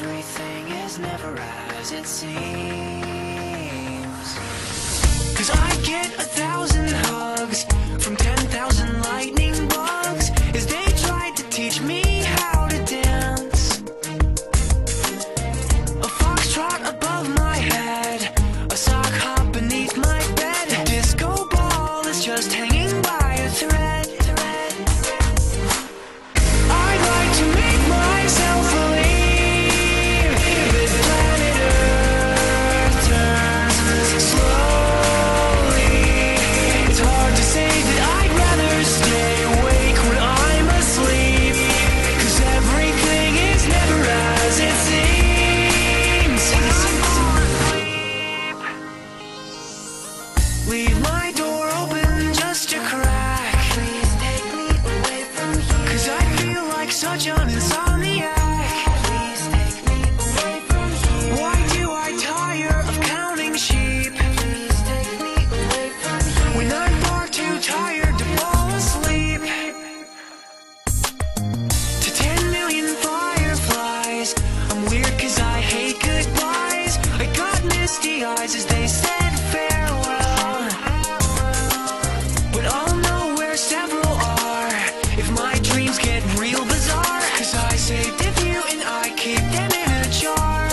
everything is never as it seems. 'Cause I get 1,000 hugs from 10,000 lightning bugs as they tried to teach me how to dance. A foxtrot above my head, a sock hop beneath my bed, a disco ball is just hanging by a thread. I'd like to make myself believe that planet Earth turns slowly. It's hard to say that I'd rather stay awake when I'm asleep, 'cause everything is never as it seems. Leave my door open just a crack. Please take me away from here, 'cause I feel like such an insomniac. Please take me away from here. Why do I tire of counting sheep? Please take me away from here, when I'm far too tired to fall asleep. To 10 million fireflies, I'm weird 'cause I hate goodbyes. I got misty eyes as they said farewell, but I'll know where several are if my dreams get real bizarre, 'cause I saved a few and I keep them in a jar.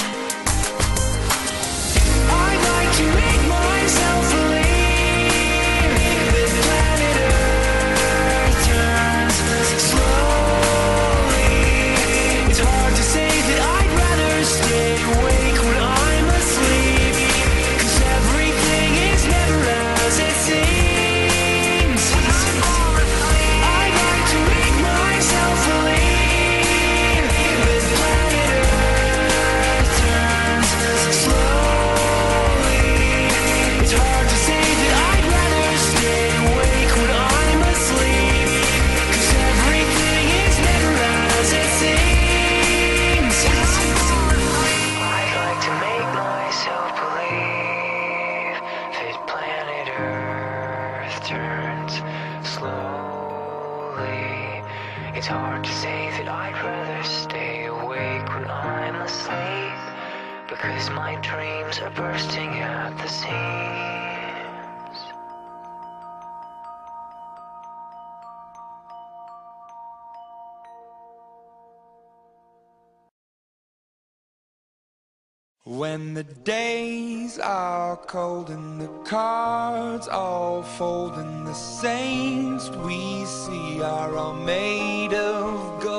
I'd like to make myself believe that planet Earth turns slowly. It's hard to say that I'd rather stay awake when I'm asleep, 'cause everything is never as it seems. I'd like to make myself believe that planet Earth turns slowly. It's hard to say that I'd rather stay awake when I'm asleep, 'cause everything is never as it seems. I'd like to make myself believe that planet Earth turns slowly. It's hard to say that I'd rather stay awake when I'm asleep, because my dreams are bursting at the seams. When the days are cold and the cards all fold and the saints we see are all made of gold,